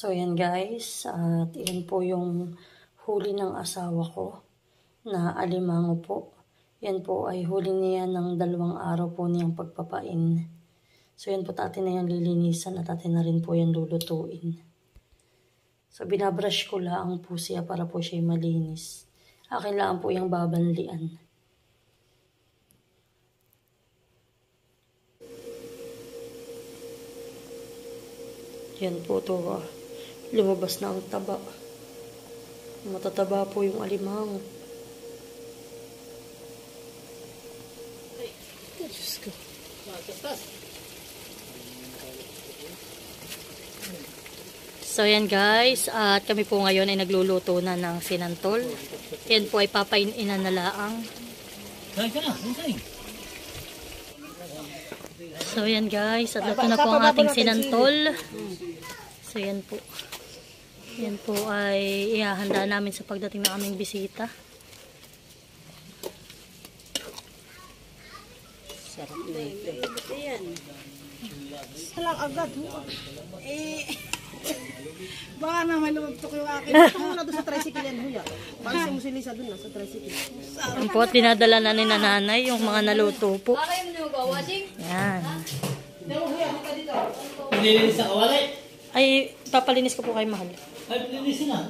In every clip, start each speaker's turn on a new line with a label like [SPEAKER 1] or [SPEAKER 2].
[SPEAKER 1] So yan guys, at yan po yung huli ng asawa ko na alimango po. Yan po ay huli niya ng 2 araw po niyang pagpapain. So yan po tatin na yung lilinisan at tatin na rin po yan lulutuin. So binabrush ko lang po siya para po siya malinis. Akin lang po yung babanlian. Yan po to. Lumabas na ang taba. Matataba po yung alimango. Ay, Diyos ko. So yan guys, at kami po ngayon ay nagluluto na ng sinantol. Yan po ay papaininan na laang. So yan guys, at ito na po ang ating sinantol. So yan po. Yan po ay ihahanda namin sa pagdating ng aming bisita. Sarap na ito. Ayan.
[SPEAKER 2] Salang agad. Baka na malumagtok yung akin. Ito na doon sa tricycle yan, huya. Pansin mo si Lisa doon sa tricycle.
[SPEAKER 1] Yan po at dinadala na ni nanay yung mga naluto po. Yan.
[SPEAKER 3] Nilinis na kawali?
[SPEAKER 1] Ay, papalinis ko po kay mahal.
[SPEAKER 3] Ay, nilinis na.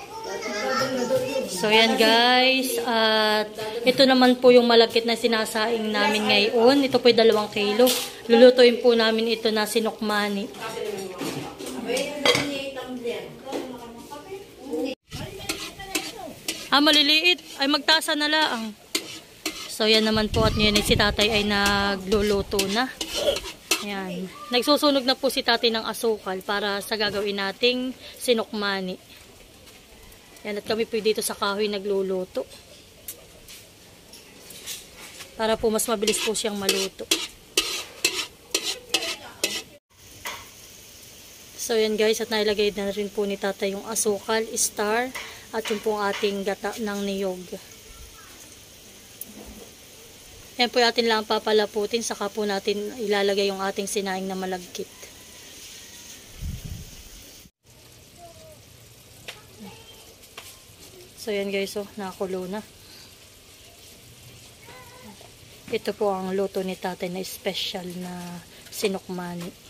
[SPEAKER 1] So yan guys, at ito naman po yung malagkit na sinasaing namin ngayon. Ito po yung 2 kilo. Lulutuin po namin ito na sinukmani. Maliliit. Ay magtasa na lang. So yan naman po at ngayon si tatay ay nagluluto na. Ayan. Nagsusunog na po si tatay ng asukal para sa gagawin nating sinukmani. Yan, at kami po dito sa kahoy nagluluto. Para po mas mabilis po siyang maluto. So yan guys, at nailagay na rin po ni tatay yung asukal, star, at yung po ating gata ng niyog. Yan po atin lang papalaputin, saka po natin ilalagay yung ating sinaing na malagkit. So yan guys, nakakulo na. Ito po ang luto ni tatay na special na sinukmani.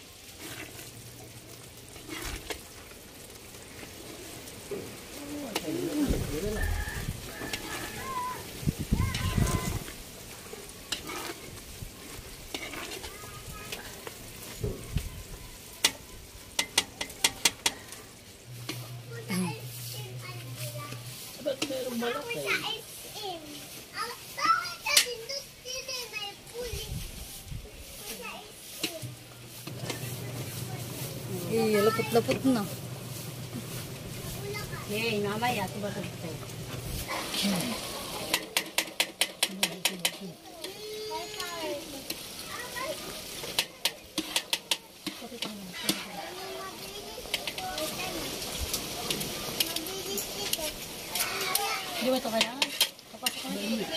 [SPEAKER 1] Lapot-lapot na.
[SPEAKER 2] Hey, mamaya. Diba ito?
[SPEAKER 1] Di ba ito kailangan? Papasok ko na.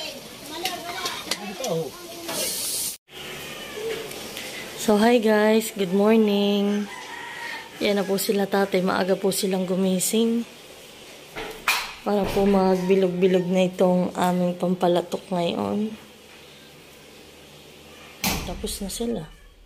[SPEAKER 1] So hi guys, good morning. Yan na po sila tatay, maaga po silang gumising para po magbilog-bilog na itong aming pampalatok ngayon. Tapos na sila.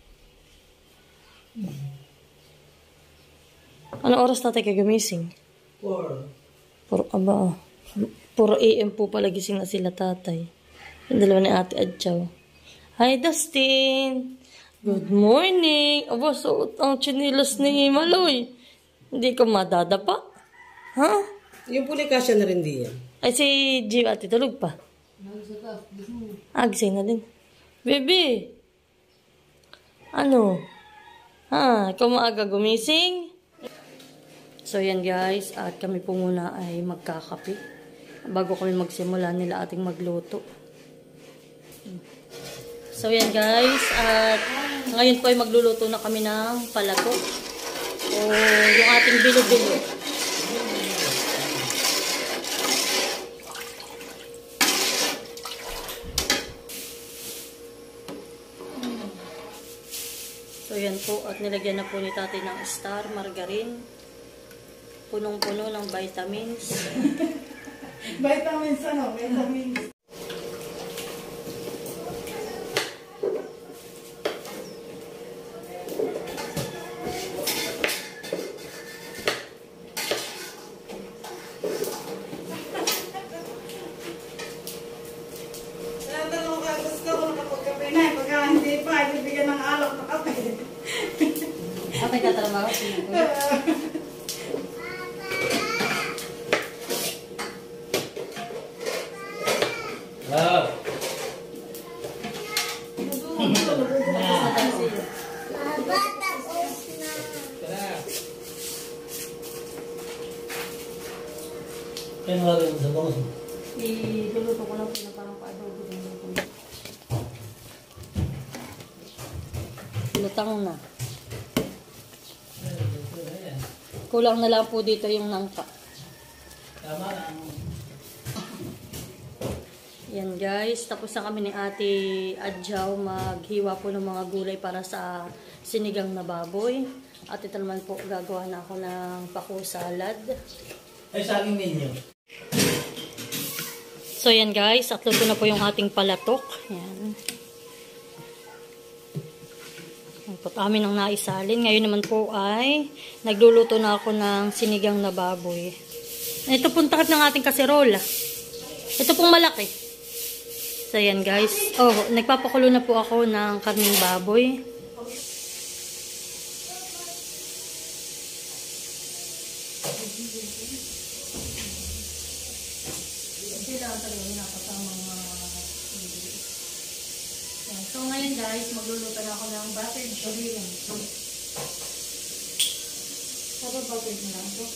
[SPEAKER 1] Anong oras tatay ka gumising? 4 AM po pala gising na sila tatay. Yung 2 ni Ate Adjaw. Hi Dustin! Good morning! Aba, suot ang chinilas ni Maloy. Hindi ka madadapa? Ha?
[SPEAKER 2] Yung puli kasya na rin diyan.
[SPEAKER 1] Ay, si Jim ate, tulog pa? Gising na din. Baby! Ano? Ha? Ikaw maaga gumising? So, yan guys. At kami po muna ay magkakape. Bago kami magsimula nila ating magluto. So, yan guys. At ngayon po ay magluluto na kami ng palatok. O yung ating bilo-bilo. So, yan po. At nilagyan na po ni tatay ng star, margarine. punong-puno ng vitamins.
[SPEAKER 2] Vitamins ano? Vitamins.
[SPEAKER 1] Kapag katrabaho,
[SPEAKER 3] Wow. Kaya nga rin sa bangus.
[SPEAKER 1] iluluto ko lang po na parang pa-adobo din po. Lutang na. Kulang na lang po dito yung nangka.
[SPEAKER 3] Tama lang.
[SPEAKER 1] Yan guys, tapos na kami ni Ate Adjaw maghiwa po ng mga gulay para sa sinigang na baboy. At ito naman po, gagawa na ako ng pako salad.
[SPEAKER 3] Ay, sa aking menu.
[SPEAKER 1] So yan guys, at luto na po yung ating palatok. Yan. At amin ang naisalin. Ngayon naman po ay nagluluto na ako ng sinigang na baboy. Ito pong takip ng ating kaserola. Ito pong malaki. So yan guys. Oh, nagpapakulo na po ako ng karning baboy. So ngayon guys, magluluto na ako ng buttered shrimp. Saka buttered na lang ito.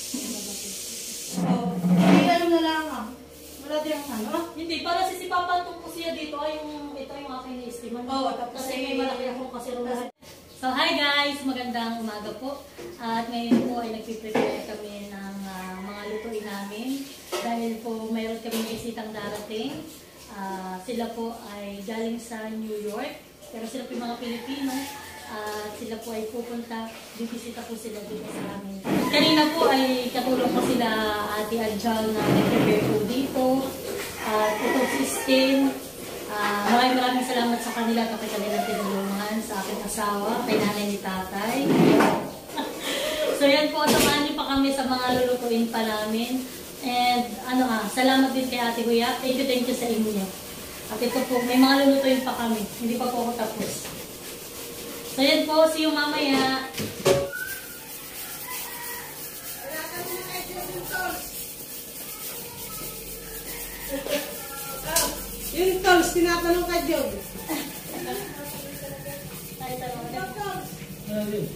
[SPEAKER 2] Hindi alam na lang ah. Wala din ang ano.
[SPEAKER 1] Hindi, para sisipapan ko siya dito ay ito yung aking ni-estiman.
[SPEAKER 2] Oo, tapos
[SPEAKER 1] kasi may malaki akong kasirulahan. So hi guys, magandang umaga po. At ngayon po ay nagpiprepare kami ng mga lutuin namin. Dahil po mayroon kami bisitang darating. Sila po ay galing sa New York. Pero sila po yung mga Pilipino. Sila po ay pupunta. Bibisita po sila dito sa amin. Kanina po ay katulong po sila Ate Adjaw na nag-prepare po dito. Ito system. Maraming salamat sa kanila kapag kanilang tinulungan sa aking asawa, kay nanay ni tatay. So yan po, samahan niyo pa kami sa mga lulutuin pa namin. And salamat din kay Ate Huya. Thank you sa inyo. At ito po, may mga lulutuin pa kami. Hindi pa po ako tapos. So yan po, see you mamaya.
[SPEAKER 2] Yung tolls, tinatanong ka, Jog.
[SPEAKER 3] Ano yun?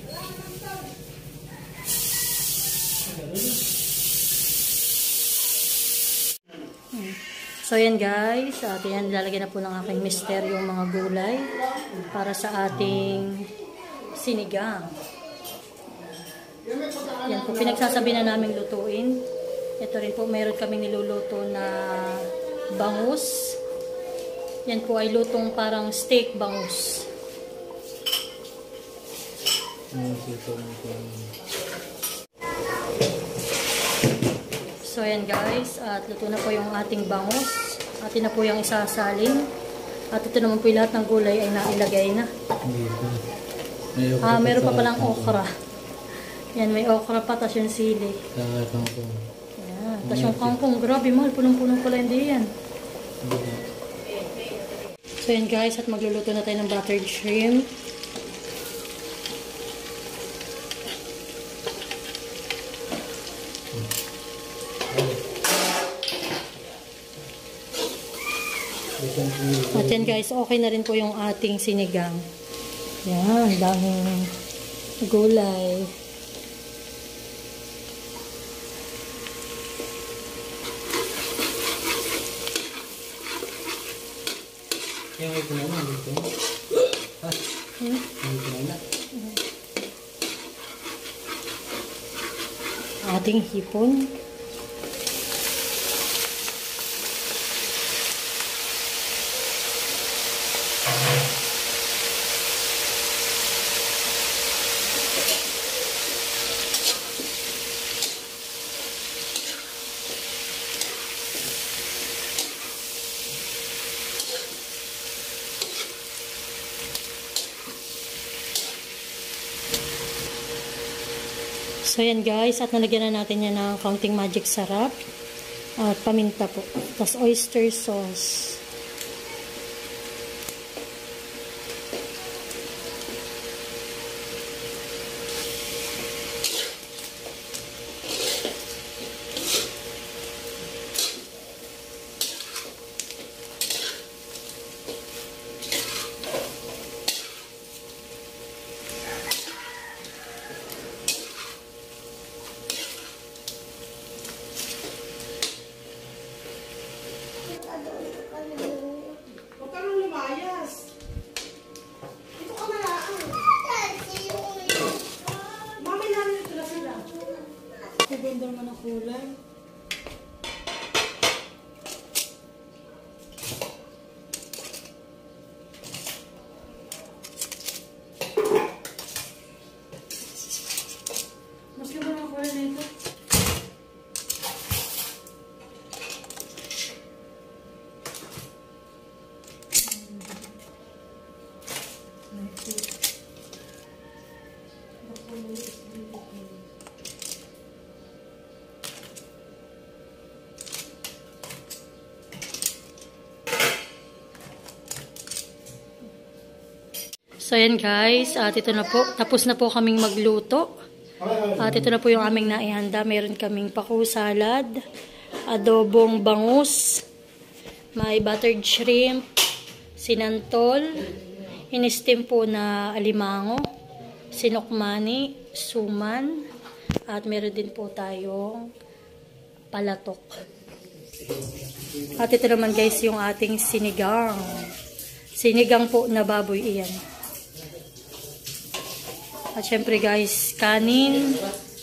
[SPEAKER 1] So yan guys, yan lalagyan na po ng aking mister yung mga gulay para sa ating sinigang. Yan po, pinagsasabi na namin lutuin. Ito rin po, mayroon kaming niluluto na bangus. Yan po ay lutong parang steak bangus. So yan guys, at luto na po yung ating bangus. Atin na po yung isasalin. At ito naman po yung lahat ng gulay ay nailagay na. Meron pa palang okra. Yan, may okra pa, tas yung sili. Yan, tas yung kangkong. Grabe, mahal. Punong-punong pala hindi yan. So yan guys, at magluluto na tayo ng buttered shrimp. At yan guys, okay na rin po yung ating sinigang. Yan, daming gulay.
[SPEAKER 3] Yung ito naman, dito. Ito naman.
[SPEAKER 1] Ating hipon. So yan guys, at nalagyan na natin yan ng kaunting magic sarap at paminta po. Tapos oyster sauce.
[SPEAKER 2] Huwag ka nang lumayas. Ito ka na lang. Mami namin ito na sila.
[SPEAKER 1] Ganda naman ang kulay. Mas ganda ang kulay na ito. So ayan guys, at ito na po, tapos na po kaming magluto. At ito na po yung aming naihanda. Meron kaming paku salad, adobong bangus, may buttered shrimp, sinantol, in-steam po na alimango, sinokmani, suman, at meron din po tayong palatok. At ito naman guys yung ating sinigang. Sinigang po na baboy iyan. At syempre guys, kanin.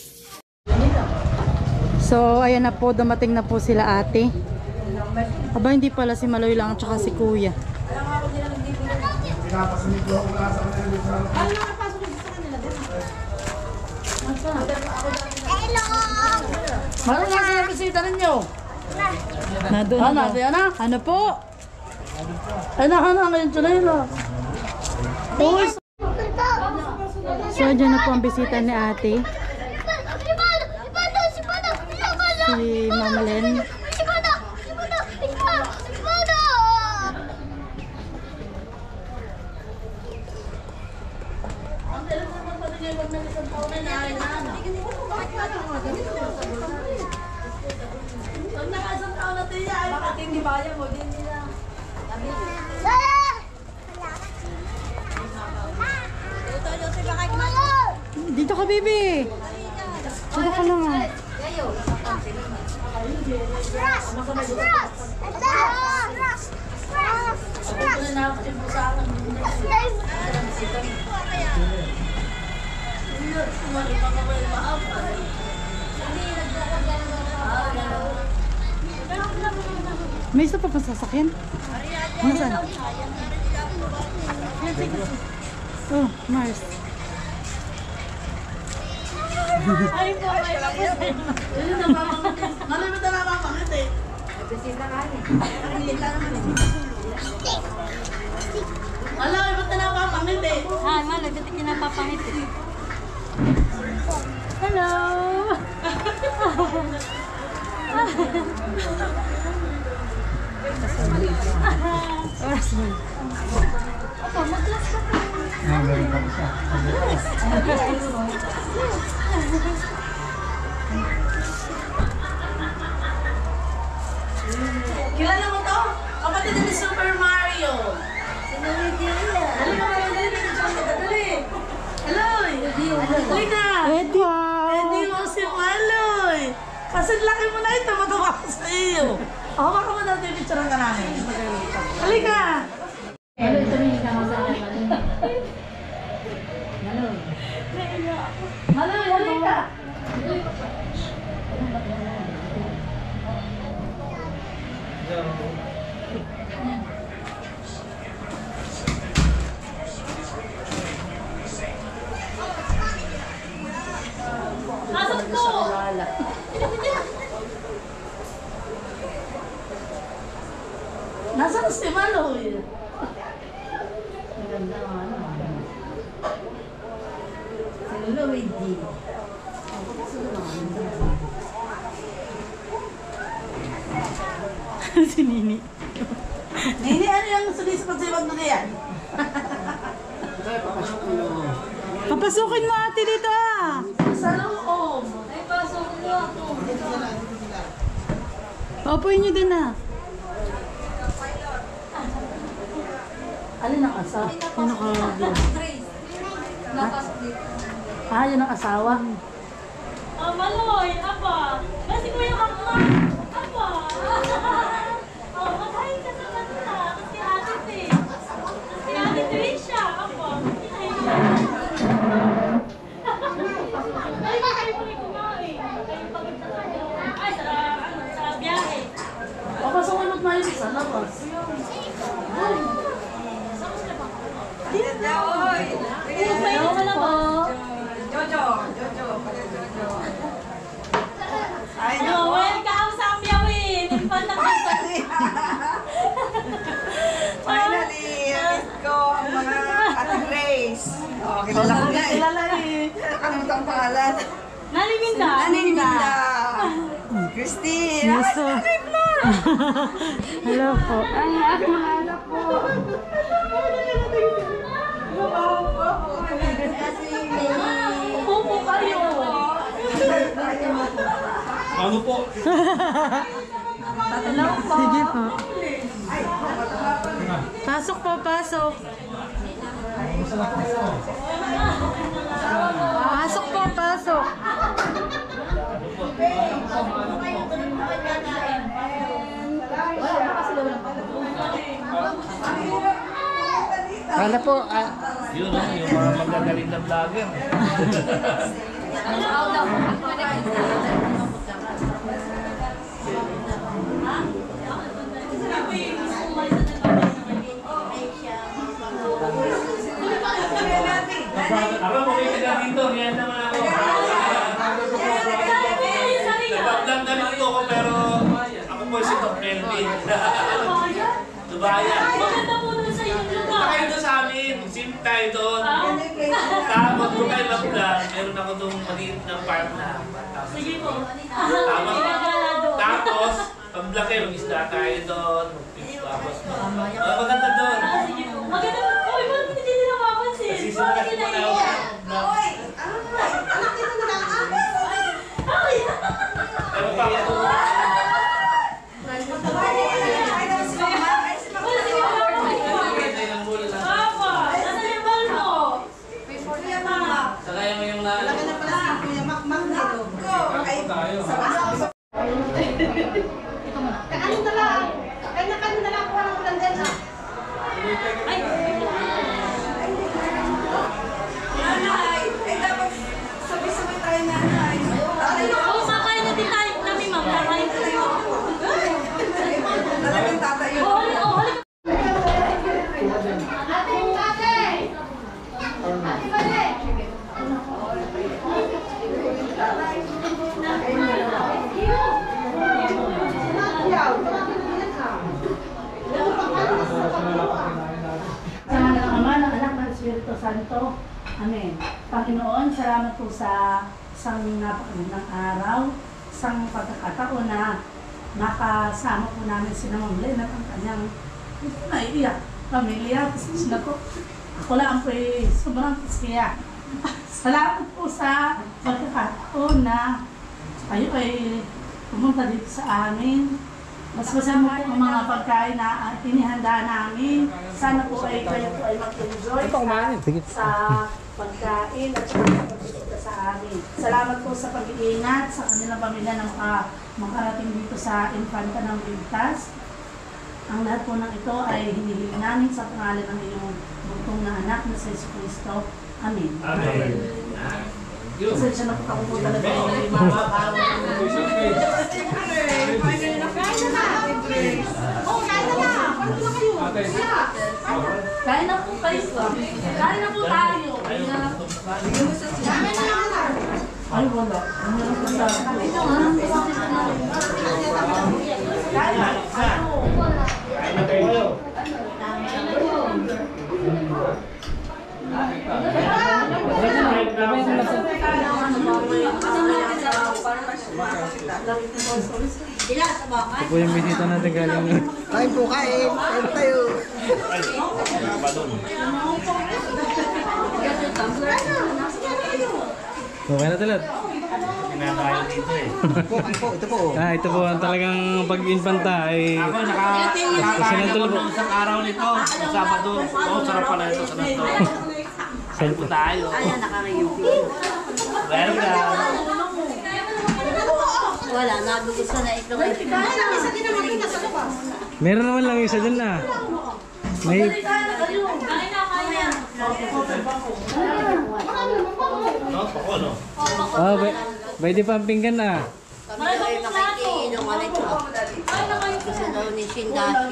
[SPEAKER 1] So, ayan na po, dumating na po sila ate. Aba, hindi pala si Maloy lang at saka si Kuya.
[SPEAKER 2] Mami na sila bisita ninyo.
[SPEAKER 1] Nandun na po. Ano po?
[SPEAKER 2] Ano ngayon tunay na.
[SPEAKER 1] So, dyan na po ang bisita ni ate. Si Mama Len. Dito ka, baby. Dito ka lang. May isa pa sasakyan? Nasaan? Oh, Mars.
[SPEAKER 2] Ay po, ay po. Ano na mamangit? Ano na mamangit eh? Bisita ka niya. Nakikita naman eh. Alam, ba't na napapangit eh?
[SPEAKER 1] Ha, man, nagdating niya napapangit eh. Hello! Oras mo. Opo, mag-class ka pa.
[SPEAKER 2] Kilala mo to? Kapatid ni Super Mario. Dali ka, dali. Hello! Dali ka! Eddie mo si Maloy. Kasi laki mo na ito, matawa ko sa iyo. Ako baka mo natin picture ka namin. Dali ka!
[SPEAKER 1] Hello, ito may ikaw sa akin.
[SPEAKER 2] Maloy, dali ka!
[SPEAKER 1] Nasaan po?
[SPEAKER 2] Nasaan si Maloy?
[SPEAKER 1] Maganda nga, ano.
[SPEAKER 2] Si Luigi. Si Nini. Nini, ano yung sulisipag-sipag mo na yan? Papasukin mo ate dito ah! Sa loob!
[SPEAKER 1] Ay, pasok mo ako.
[SPEAKER 2] Paupuin nyo din ah! Alin ang asa? Ano ka?
[SPEAKER 1] Napasok dito.
[SPEAKER 2] Ah, yun ang asawa.
[SPEAKER 1] Maloy, apa. Kasi kuya apa. Apa. Oh, maghain ka naman na. Kasi ate eh. Kasi ate Trisha, apa. Ay, kayo po rin kumain. Kayo pagod na kayo. Ay, sa biyahe.
[SPEAKER 2] O, kasunod na yun sa labas.
[SPEAKER 1] Ayaw ka na po.
[SPEAKER 4] Jojo.
[SPEAKER 1] Oh, welcome sa Amyawin. Infant na kasi.
[SPEAKER 4] Finally, na-miss ko ang mga Ate Grace. Oh, kilala ko na eh.
[SPEAKER 2] Kilala eh.
[SPEAKER 4] Nakalimutan ang pangalan.
[SPEAKER 1] Naliminda.
[SPEAKER 4] Nanininda. Christine.
[SPEAKER 2] Yes,
[SPEAKER 4] Ay,
[SPEAKER 2] po.
[SPEAKER 4] Ate Flor.
[SPEAKER 2] Hello po.
[SPEAKER 4] Ay, aking mga anak ko.
[SPEAKER 1] Upo po kayo.
[SPEAKER 3] Ano po?
[SPEAKER 2] Hello po. Sige po. Pasok po, pasok. Pasok po, pasok. Kala po,
[SPEAKER 3] Yun, yung mga magagaling na vlogger. Ako, pumunta ka dito. Yan naman ako. Nag-vlog na dito ako, pero ako po si Tom Melvin. Dubayan.
[SPEAKER 1] Maganda po doon sa inyong
[SPEAKER 3] Punta
[SPEAKER 1] lugar.
[SPEAKER 3] kayo doon sa amin. Sim tayo doon. Tapos kung kayo mag-vlog, meron ako doon maliit na park na.
[SPEAKER 1] Sige po.
[SPEAKER 3] Tapos,
[SPEAKER 1] Magagala doon.
[SPEAKER 3] tapos pag-vlog kayo, mag-isda tayo doon. Tapos, maganda doon.
[SPEAKER 1] Sige po. Maganda po. Uy, bakit hindi nila napapansin?
[SPEAKER 3] Sisimulan
[SPEAKER 1] Bakit
[SPEAKER 3] ko na ako.
[SPEAKER 1] nila
[SPEAKER 4] Oy, anak nito na lang.
[SPEAKER 1] Ay!
[SPEAKER 3] Pero pa ako.
[SPEAKER 4] Ay, naman si Mama. Ay, si Mama.
[SPEAKER 1] Wala, sige po. Papa, nasa yung ball mo?
[SPEAKER 4] Kuya Mama.
[SPEAKER 3] Sakaya mo yung
[SPEAKER 4] Wala ka na pala si Kuya Makmak dito. Go. Ay, sa Kakanin na lang. Kanya-kanya na lang kung anong ulan din ha.
[SPEAKER 1] Ay!
[SPEAKER 4] Nanay, eh dapat sabay-sabay tayo nanay.
[SPEAKER 1] Oo, kakain na din tayo kami, ma'am. Kakain na tayo.
[SPEAKER 4] Talagang tatayo.
[SPEAKER 1] Oo, halik.
[SPEAKER 2] Sa ngalan ng Ama, ng Anak, ng Espiritu Santo. Amen. Panginoon, salamat po sa isang napakagandang araw, isang pagkakataon na nakasama po namin si Ma'am Len at ang kanyang naiiyak pamilya. Kasi na po, ako lang po ay sobrang pisya. Salamat po sa pagkakataon na kayo ay pumunta dito sa amin. Mas masama po ang mga pagkain na inihanda namin. Sana po ay kayo po ay mag-enjoy sa pagkain at sa pagbisita sa amin. Salamat po sa pag-iingat sa kanilang pamilya na makarating dito sa Infanta ng Ligtas. Ang lahat po ng ito ay hinihiling namin sa pangalan ng iyong bugtong na anak na sa Jesucristo. Amen.
[SPEAKER 3] Amen.
[SPEAKER 2] Pasensya na po ako po talaga yung mga kawan. Kain na po kayo. Kain na po tayo. Ay, wala. Ano lang po sa kain na tayo.
[SPEAKER 5] Ito po yung bisita natin galing.
[SPEAKER 4] Kain po, kain. Kain po tayo.
[SPEAKER 3] Ay, ba doon?
[SPEAKER 5] Okay na talad.
[SPEAKER 3] Kinakain dito eh.
[SPEAKER 4] Ito po.
[SPEAKER 5] Ito po ang talagang pag-infanta ay
[SPEAKER 3] Ako, nakakain ako ng isang araw nito. Sa Sabado. Oh, sarap pala ito sa nato. Kain po tayo. Welcome.
[SPEAKER 2] Wala, nabugis na ito.
[SPEAKER 5] meron naman lang isa dyan na. May
[SPEAKER 3] No, pako, no?
[SPEAKER 5] pwede pa ang pinggan na.
[SPEAKER 2] Gusto daw ni Shindashi.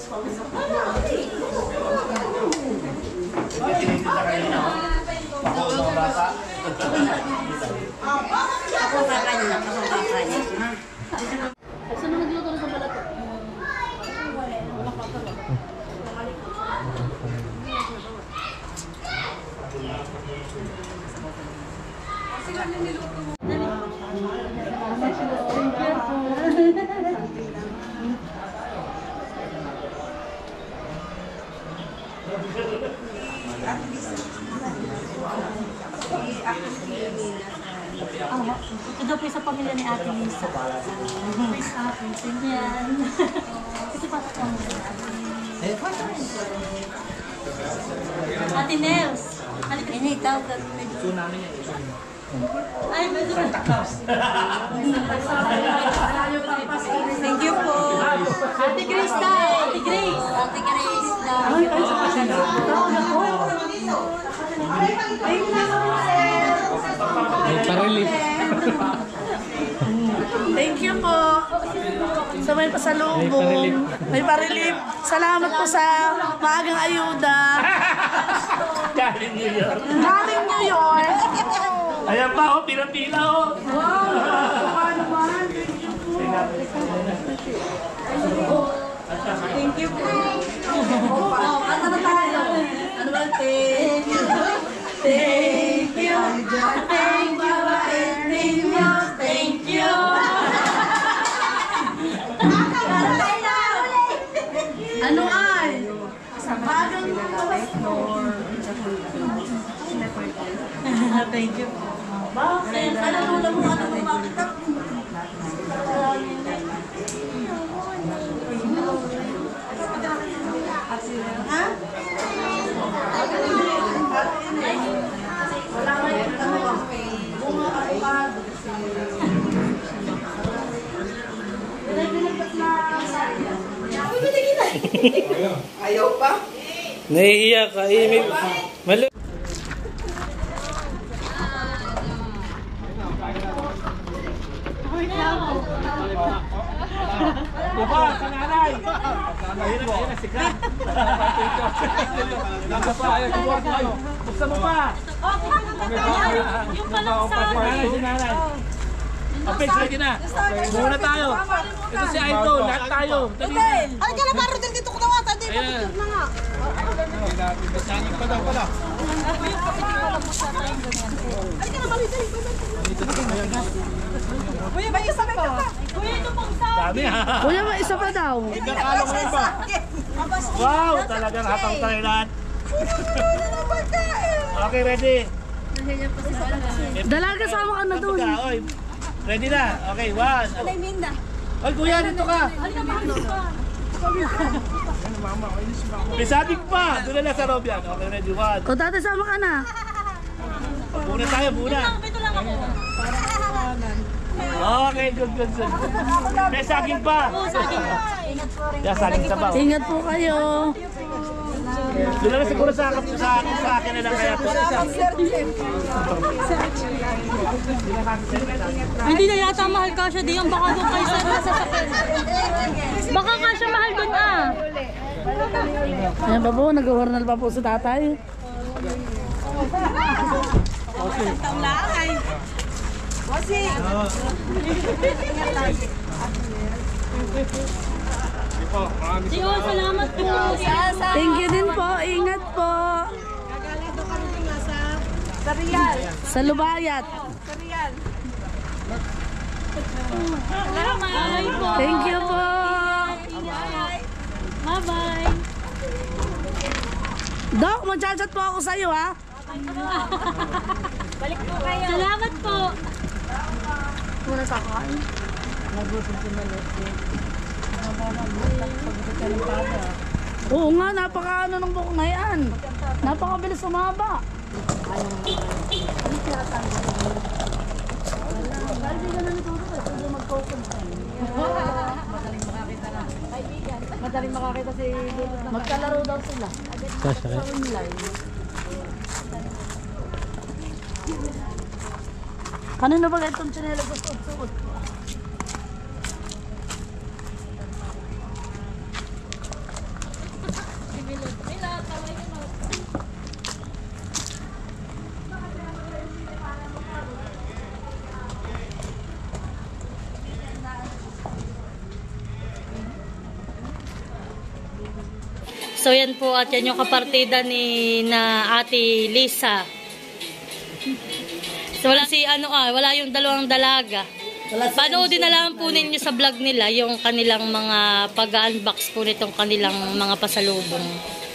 [SPEAKER 3] Tinitita kayo na, oh. Pako, no, bata.
[SPEAKER 2] Ako kakanya, ako kakanya. Saan naman dito sa balat? Ito po sa pamilya ni Ate Lisa. Yan. Ito pa sa pamilya. Ate Nels. Ini tawag ka medyo. Ay, medyo. Thank you po. Ate Krista. Ate Grace. Ate Grace.
[SPEAKER 5] May pa-relief.
[SPEAKER 2] Thank you po. Sa may pasalubong. May pa-relief. Salamat po sa maagang ayuda.
[SPEAKER 3] Galing New York.
[SPEAKER 2] Galing New York.
[SPEAKER 3] Ayan pa, oh, pila-pila, oh.
[SPEAKER 2] Thank you po. Oh, kanta na tayo. Ano ba? Thank you. Thank you. Thank you. Thank you. Ano ay? Bagang thank you. Bakit? Alam mo ano mo makita? Ha? Wala ba yung bunga avocado?
[SPEAKER 4] Ayaw pa?
[SPEAKER 5] Naiiyak ka. Malo.
[SPEAKER 3] Papa, sa nanay! Ayun na, sikat! Buksan mo pa!
[SPEAKER 2] Yung palaksan!
[SPEAKER 3] Si nanay! Apes, ready na! Muna tayo! Ito si Idol, lahat tayo!
[SPEAKER 2] Ay, ka na paro din dito ko na wata. Di ba picture na nga?
[SPEAKER 3] Sangin pa daw pala!
[SPEAKER 2] Ay, ka na paro din. Kuya, may isa pa. Kuya, ito pang sa.
[SPEAKER 3] Dami ha!
[SPEAKER 2] Kuya, may isa pa daw.
[SPEAKER 3] Ikakalo mo yun pa! Wow! Talagang hatang tayo lahat! Okay, ready?
[SPEAKER 2] Dalaga sama ka na doon.
[SPEAKER 3] Oy, ready na? Okay, one.
[SPEAKER 2] Alay, Minda.
[SPEAKER 3] Oy, kuya, dito ka!
[SPEAKER 2] Halika, mahal ka.
[SPEAKER 3] May sabik pa! Doon na lang sa loob yan. Okay, ready, one.
[SPEAKER 2] O, dati sama ka na.
[SPEAKER 3] Muna tayo, muna.
[SPEAKER 2] Ito lang ako.
[SPEAKER 3] Okay, good. May saging pa. Yeah, saging sabaw.
[SPEAKER 2] Ingat po kayo.
[SPEAKER 3] Doon na lang siguro sa akin na lang kaya po.
[SPEAKER 6] Hindi na yata mahal ka siya diyan. Baka doon kayo sa sasakyan. Baka ka siya mahal doon ah.
[SPEAKER 2] Ayan pa po, nag-warnal pa po sa tatay.
[SPEAKER 6] Tio, salamat po.
[SPEAKER 2] Thank you din po. Ingat po. Sa Lubayat.
[SPEAKER 6] Bye po.
[SPEAKER 2] Thank you po.
[SPEAKER 6] Bye-bye.
[SPEAKER 2] Dok, mag-chat po ako sa'yo, ha?
[SPEAKER 6] Balik po kayo. Salamat po.
[SPEAKER 2] Muna sa kain. Oo nga, napaka-ano ng buhok na yan. Napakabilis sumaba. Madaling makakita si magkalaro daw sila.
[SPEAKER 5] Sasakay.
[SPEAKER 2] Kanino ba itong tsinela gusto suot?
[SPEAKER 6] So yan po at yan yung kapartida ni na Ate Lisa. So wala si wala yung dalawang dalaga. Panoodin na lang po ninyo sa vlog nila yung kanilang mga pag-unbox po nitong kanilang mga pasalubong.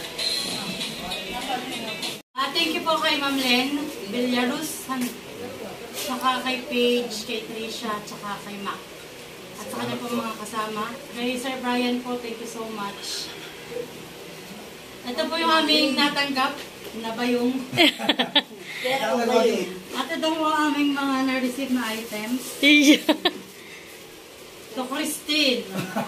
[SPEAKER 6] Thank you po kay Ma'am Len Villarus, saka kay Paige, kay Trisha, saka kay Mac. At sa kanya po mga kasama. Kay Sir Brian po, thank you so much. Ito po yung aming natanggap na bayong. At ito po ang aming mga na-receive na items. To Christine.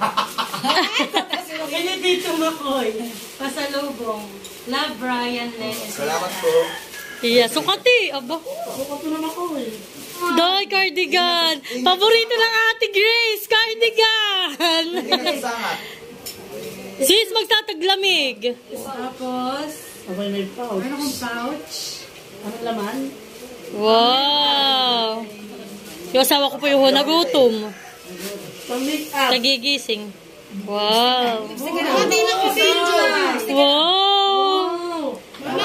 [SPEAKER 6] Kaya dito Makoy. Pasalubong. Love, Brian, Len.
[SPEAKER 7] Salamat po.
[SPEAKER 6] Yeah, sukati. Aba.
[SPEAKER 2] Bukat mo na Makoy.
[SPEAKER 6] Doy, cardigan. Paborito ng Ate Grace, cardigan.
[SPEAKER 7] Hindi ka sangat.
[SPEAKER 6] Sis, magtataglamig.
[SPEAKER 2] Tapos, abay may pouch. Meron akong pouch. Anong laman?
[SPEAKER 6] Wow. Yung asawa ko po yung nagutom.
[SPEAKER 2] Pang-make up.
[SPEAKER 6] Nagigising. Wow.
[SPEAKER 2] Sige na. Hindi na ko video.
[SPEAKER 6] Wow.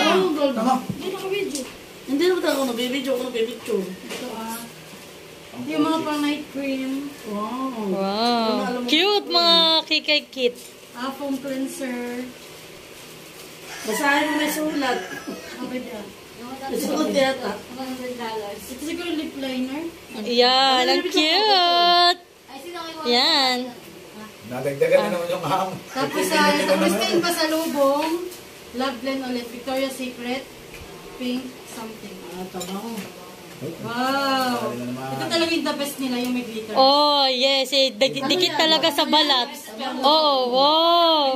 [SPEAKER 2] Hindi na ako nabibidyo. Ako nabibidyo.
[SPEAKER 6] Yung mga pang night cream.
[SPEAKER 2] Wow.
[SPEAKER 6] Wow. Cute mga kikay kit.
[SPEAKER 2] Foam cleanser. Basahin mo may sulat.
[SPEAKER 6] Okay na.
[SPEAKER 2] Sulat yata.
[SPEAKER 6] Ito siguro lip liner. Yan, ang cute. Yan.
[SPEAKER 7] Nadagdagan na naman yung ham.
[SPEAKER 6] Tapos sa Christine pasalubong, Love Blend ulit, Victoria's Secret, pink something.
[SPEAKER 2] Tabaho.
[SPEAKER 6] Wow. Ito talaga yung the best nila, yung may glitter. Oh, yes. Eh, dikit talaga sa balat. Oo, wow.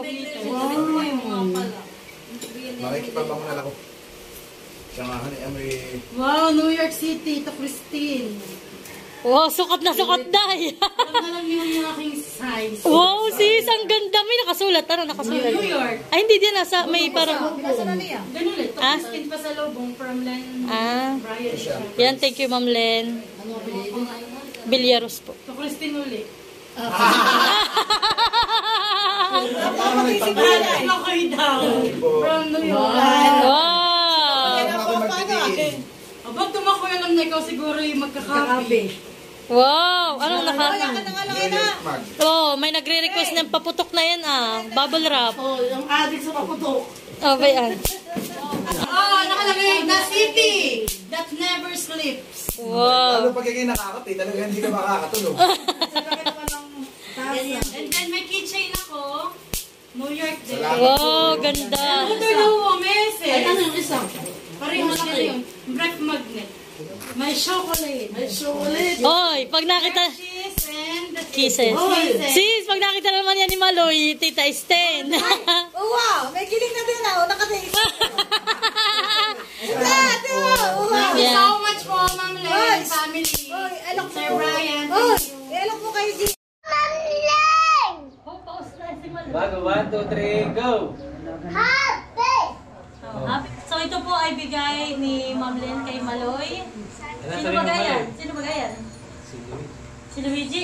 [SPEAKER 7] Makikipabang na lang ako. Siya nga, may...
[SPEAKER 6] Wow, New York City, ito Christine. Wow, sukat na dahil. Alam na lang yung aking size. Wow, sis, ang ganda. May nakasulat. Ano nakasulat? New York. Ay, hindi din. Nasa, may parang... Nasa na niya? Ganun ulit. Ito Christine pasalubong from Len Brian. Yan, thank you, Ma'am Len. Villarus po. Ito Christine ulit. Nakoy daw. From New York. Wow. Abang tumakoy, alam na ikaw siguro yung magkakapi. Wow! Anong nakapi? Oh, may nagre-request ng paputok na yan Bubble wrap.
[SPEAKER 2] Oh, yung adik sa paputok.
[SPEAKER 6] Oh, ba yan? Oh, nakalagay, the city that never sleeps. Wow.
[SPEAKER 7] Lalo pag yung nakakapi, talaga hindi ka makakatulog.
[SPEAKER 6] And then may keychain ako. New York din.
[SPEAKER 7] Wow,
[SPEAKER 6] ganda. Ano yung message?
[SPEAKER 2] Ano yung isang?
[SPEAKER 6] Parehas nila yun. Breath magnet. May chocolate.
[SPEAKER 2] May chocolate.
[SPEAKER 6] Oy, pag nakita... Kisses. Sis, pag nakita naman yan ni Maloy, Tita Sten.
[SPEAKER 4] Oh, wow! May giling na din nakatingin.
[SPEAKER 6] Thank you so much po, Ma'am Len, family.
[SPEAKER 4] Alok
[SPEAKER 6] Sir Brian.
[SPEAKER 4] Alok mo kayo din.
[SPEAKER 5] Bago, 1, 2, 3, go!
[SPEAKER 6] So ito po ay bigay ni Ma'am Len kay Maloy. Sino ba yan? Si Luigi?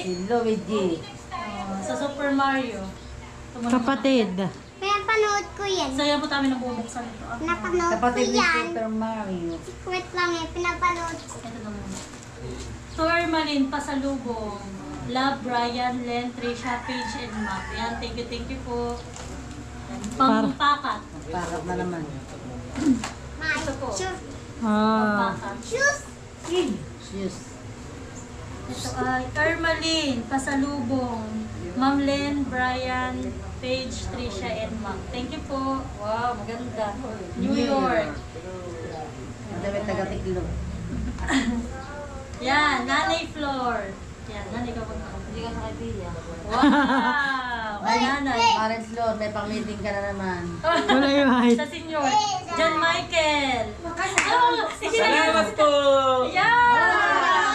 [SPEAKER 6] Sa Super Mario. Kapatid.
[SPEAKER 8] Pinapanood ko yan.
[SPEAKER 6] So yan po tayo nabubuksan ito.
[SPEAKER 8] Napanood ko yan. Secret lang eh. Pinapanood ko.
[SPEAKER 6] Ito na muna. So Ermalin, pasalubong. Love, Brian, Len, Trisha, Paige, and Mac. Yan, thank you po. Pangpakat.
[SPEAKER 2] Pakat na naman.
[SPEAKER 6] Ito po.
[SPEAKER 8] Ah.
[SPEAKER 6] Pangpakat.
[SPEAKER 2] Shoes.
[SPEAKER 6] Ito ay Ermaline, Pasalubong, Ma'am Len, Brian, Paige, Trisha, and Mac. Thank you po. Wow, maganda. New York.
[SPEAKER 2] Madami taga-tiklog.
[SPEAKER 6] Yan, Nanay Flor. Yan, nanay ka pag
[SPEAKER 2] Hindi ka nakipila.
[SPEAKER 6] Wow! Ay, nanay.
[SPEAKER 2] Parents Lord, may pang-meeting ka na naman.
[SPEAKER 5] Wala yung height.
[SPEAKER 6] Sa senior. John Michael. Oh,
[SPEAKER 5] Salamat po!
[SPEAKER 6] Yan!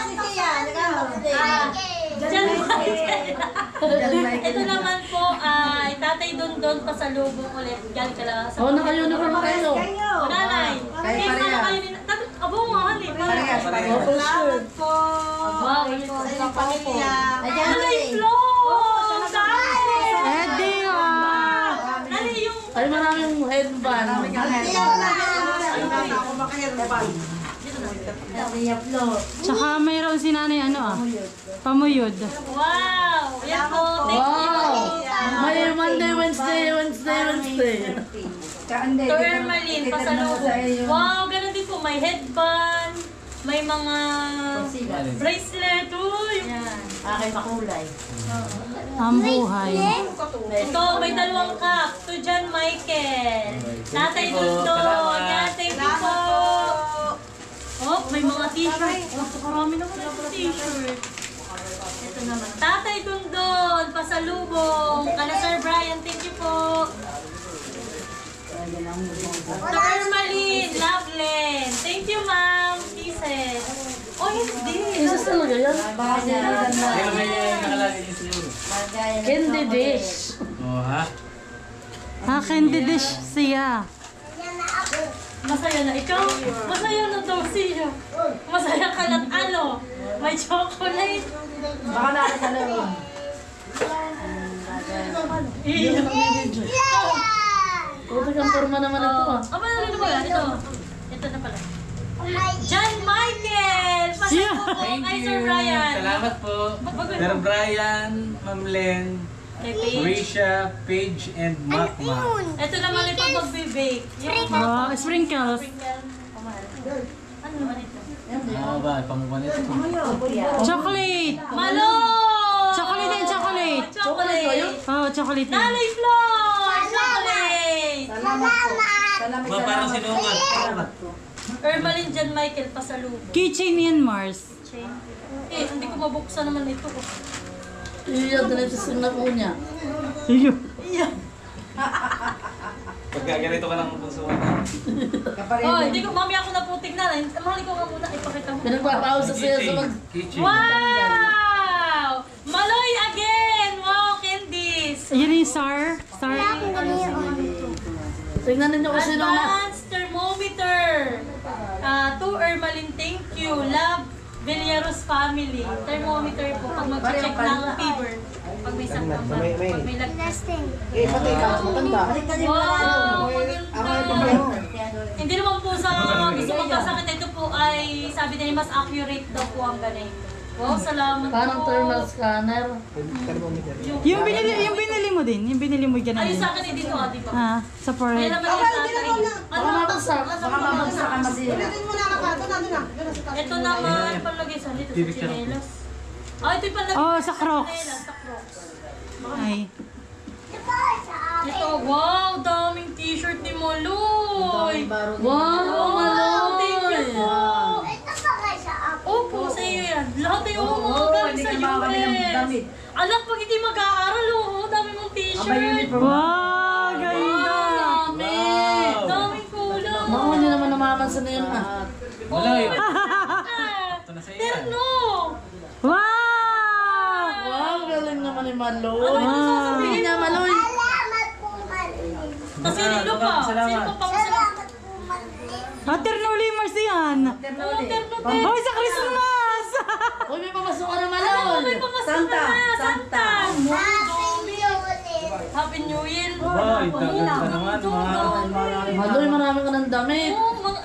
[SPEAKER 6] John Michael. Ito naman po ay Tatay Dondon Pasalubong ulit. Yan ka lang.
[SPEAKER 2] Oo, naka-uniform kayo.
[SPEAKER 6] O, nanay.
[SPEAKER 2] Kayo pareha.
[SPEAKER 6] Abo nga, honey.
[SPEAKER 2] Parehas, parehas.
[SPEAKER 4] Salamat po.
[SPEAKER 6] Wow,
[SPEAKER 4] Sa inyong pamilya.
[SPEAKER 6] Nanay Flo! Dami!
[SPEAKER 5] Eddie, ah!
[SPEAKER 6] Nanay yung...
[SPEAKER 2] Ay, maraming headband.
[SPEAKER 4] Ako makaherban.
[SPEAKER 5] Tsaka mayroon si nanay pamuyod.
[SPEAKER 6] Wow! Yan po. Thank you.
[SPEAKER 2] May Monday, Wednesday.
[SPEAKER 6] To Ermaline, pasalubong. Wow, ganun din po. May headband, may mga bracelet. Uy! Yan.
[SPEAKER 2] Aking makulay.
[SPEAKER 5] Ang buhay.
[SPEAKER 6] Ito, may 2 cup. To John Michael. Tatay Dundon. Yan, thank you po. Oh, may mga t-shirt. Oh, karami naman ng t-shirt. Ito naman. Tatay Dundon, pasalubong. Kala Sir Brian, thank you po. To Ermaline, Loveland. Thank you, ma'am. Kisses. Oh, hindi.
[SPEAKER 2] Jesus talaga yan.
[SPEAKER 5] Pero may nakalagay niya siguro.
[SPEAKER 2] Candy dish.
[SPEAKER 5] Oo, ha? Candy dish siya.
[SPEAKER 6] Masaya na ikaw. Masaya na daw siya. Masaya ka lang ano. May chocolate.
[SPEAKER 2] Baka nakasalaman.
[SPEAKER 6] Iyon.
[SPEAKER 2] Puto kang forma naman ito ah.
[SPEAKER 6] Aba, ano ba yan? Ito na pala. John Michael! Pasalubong
[SPEAKER 5] Thank
[SPEAKER 6] kay
[SPEAKER 5] you.
[SPEAKER 6] Sir Brian.
[SPEAKER 5] Salamat po. Sir Brian, Ma'am Len,
[SPEAKER 6] Kay Paige.
[SPEAKER 5] Risha, Paige, and Makma.
[SPEAKER 6] Ito naman yung pag magbibake. Yung
[SPEAKER 5] Oh, sprinkles.
[SPEAKER 6] sprinkle. Ano naman ito?
[SPEAKER 5] Oo ba, pamukan ito. Chocolate!
[SPEAKER 6] Malo!
[SPEAKER 5] Chocolate and chocolate.
[SPEAKER 6] Chocolate.
[SPEAKER 5] Oh, chocolate.
[SPEAKER 6] Nanay Flor! Chocolate!
[SPEAKER 4] Salamat
[SPEAKER 3] Ba, parang sinuman.
[SPEAKER 6] Ermaline John Michael, pasalubong.
[SPEAKER 5] Keychain yan, Mars.
[SPEAKER 6] Hindi ko mabuksan naman ito.
[SPEAKER 2] Iya, dito sa po niya.
[SPEAKER 5] Iyo.
[SPEAKER 3] Pagka ganito ka lang pusuan.
[SPEAKER 6] Oh, hindi ko, mami ako naputik na. Mahali ko nga muna, ipakita mo.
[SPEAKER 2] Pinagpapausa siya sa mag...
[SPEAKER 5] Keychain.
[SPEAKER 6] Wow! Maloy again! Wow, candies!
[SPEAKER 5] Yan yung star. Star.
[SPEAKER 2] Tingnan ninyo kung sino na.
[SPEAKER 6] Advanced thermometer. To Ermaline, thank you. Love, Villaros family. Thermometer po, pag mag-check ng fever. Pag may sakit. Pag may lagnas.
[SPEAKER 4] Eh, pati ka. Maganda.
[SPEAKER 6] Wow! Maganda. Hindi naman po sa gusto magkasakit. Ito po ay, sabi nila, mas accurate daw po ang galing. Wow, salamat po.
[SPEAKER 2] Parang thermal scanner.
[SPEAKER 5] Yung binili mo din. Yung binili mo dyan.
[SPEAKER 6] Ayun sa akin, eh, dito di ba?
[SPEAKER 5] Sa
[SPEAKER 6] May
[SPEAKER 5] forehead.
[SPEAKER 6] naman yung battery.
[SPEAKER 2] Baka mabagsak. Baka mabagsak ang masira.
[SPEAKER 6] Ito naman, palagay sa dito sa chinelas. Ito yung palagay
[SPEAKER 5] Oh, sa Crocs.
[SPEAKER 6] chinelas, sa Crocs.
[SPEAKER 5] Ay.
[SPEAKER 6] Ito, wow, daming t-shirt ni Moloy.
[SPEAKER 2] Wow,
[SPEAKER 6] Wow, thank you po.
[SPEAKER 8] Ito pa kayo sa ako.
[SPEAKER 6] Opo, sa iyo yan. Lahat ay galing sa US. Anak, pag hindi mag-aaral, dami mong t-shirt.
[SPEAKER 5] Wow, ganda.
[SPEAKER 6] Dami. Daming kulang.
[SPEAKER 2] Baka hindi naman namamansa na yun ah.
[SPEAKER 5] Wala yun.
[SPEAKER 3] Ito na sa iyo.
[SPEAKER 6] Terno.
[SPEAKER 5] Wow!
[SPEAKER 2] Wow, galing naman ni Maloy.
[SPEAKER 5] Wow.
[SPEAKER 2] Hindi niya Maloy.
[SPEAKER 8] Salamat po, Marilyn.
[SPEAKER 6] Kasi sino pa? Sino pa pang
[SPEAKER 8] Salamat po, Marilyn.
[SPEAKER 5] Ternuli Mars yan.
[SPEAKER 6] Terno, Terno.
[SPEAKER 5] Hoy, sa Christmas!
[SPEAKER 2] Uy, may pamasok ka na Maloy.
[SPEAKER 6] May pamasko na. Santa.
[SPEAKER 8] Happy New Year.
[SPEAKER 6] Happy New Year.
[SPEAKER 3] Wow, ito naman.
[SPEAKER 2] Maloy, marami ka ng damit.
[SPEAKER 6] Oh,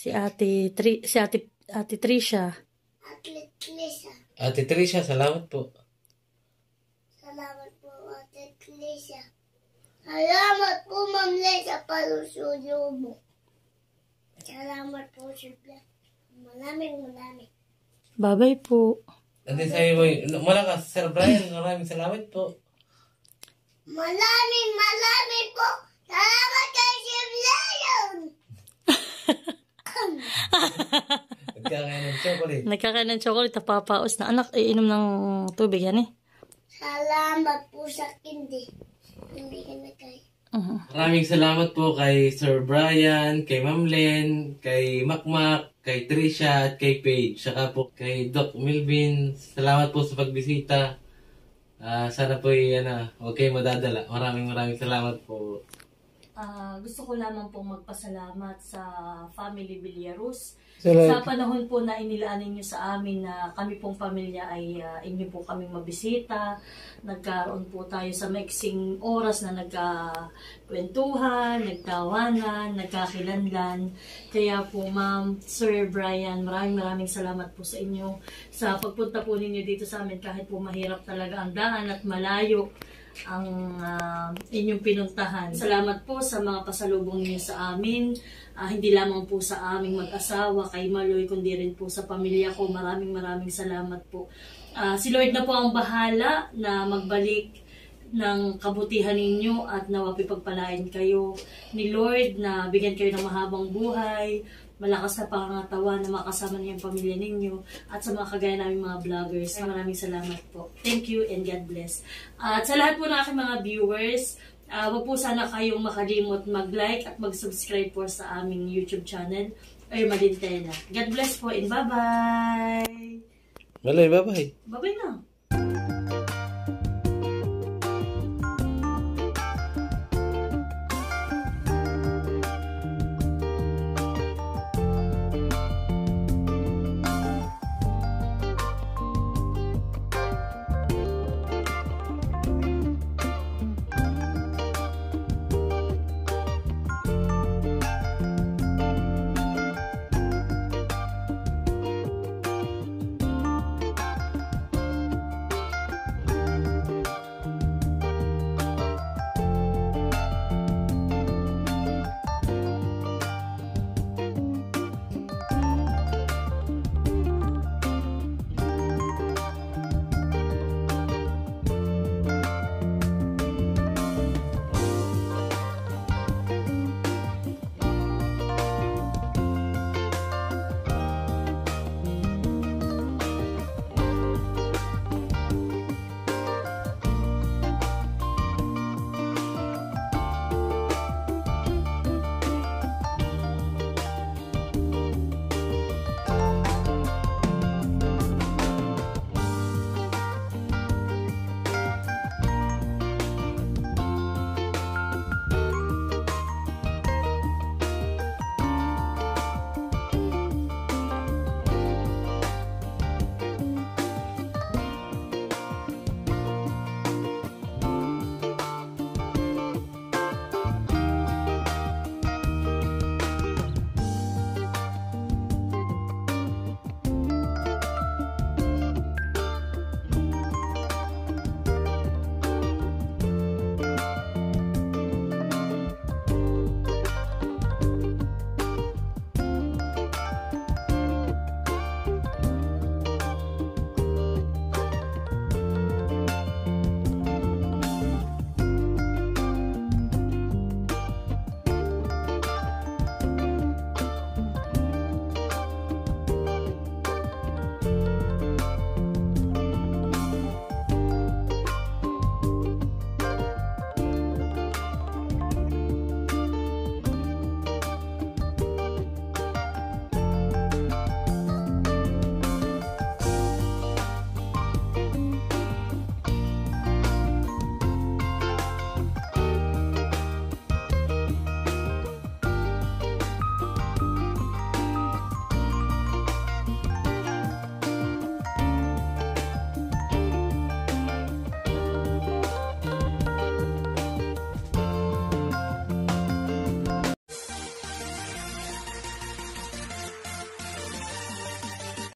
[SPEAKER 6] Ate Trisha.
[SPEAKER 8] Ate Lisa.
[SPEAKER 3] Ate Trisha, salamat po.
[SPEAKER 8] Salamat po, Ate Lisa. Salamat po, Ma'am Lisa, palusuyo mo. Salamat po, Sylvia. Maraming.
[SPEAKER 6] Bye-bye po.
[SPEAKER 3] Ate sa'yo mo, malakas, Sir Brian, maraming salamat po.
[SPEAKER 8] Maraming po. Salamat kay Sylvia.
[SPEAKER 3] Nagkakain ng chocolate.
[SPEAKER 6] Nagkakain ng chocolate, napapaos na. Anak, iinom ng tubig yan eh.
[SPEAKER 8] Salamat po sa kindi. Hindi ka na kayo.
[SPEAKER 3] Maraming salamat po kay Sir Brian, kay Ma'am Len, kay Makmak, kay Trisha, at kay Paige. Saka po kay Doc Melvin. Salamat po sa pagbisita. Sana po huwag kayo madadala. Maraming salamat po.
[SPEAKER 1] Gusto ko lamang pong magpasalamat sa Family Villaros.
[SPEAKER 3] Salamat.
[SPEAKER 1] Sa panahon po na inilaan ninyo sa amin na kami pong pamilya ay inyo po kaming mabisita. Nagkaroon po tayo sa maiksing oras na nagkakwentuhan, nagtawanan, nagkakilanlan. Kaya po Ma'am, Sir Brian, maraming salamat po sa inyo. Sa pagpunta po ninyo dito sa amin kahit po mahirap talaga ang daan at malayo ang inyong pinuntahan. Salamat po sa mga pasalubong niyo sa amin. Hindi lamang po sa aming mag-asawa, kay Maloy, kundi rin po sa pamilya ko. Maraming salamat po. Si Lord na po ang bahala na magbalik ng kabutihan ninyo at nawapi pagpalain kayo ni Lord na bigyan kayo ng mahabang buhay, malakas na pangangatawan na makasama niyo ang pamilya ninyo at sa mga kagaya namin mga vloggers. Maraming salamat po. Thank you and God bless. At sa lahat po ng aking mga viewers, wag po sana kayong makalimot mag-like at mag-subscribe po sa aming YouTube channel, Irma Dintena. God bless po and bye-bye!
[SPEAKER 3] Maloy, bye-bye.
[SPEAKER 1] Bye-bye na!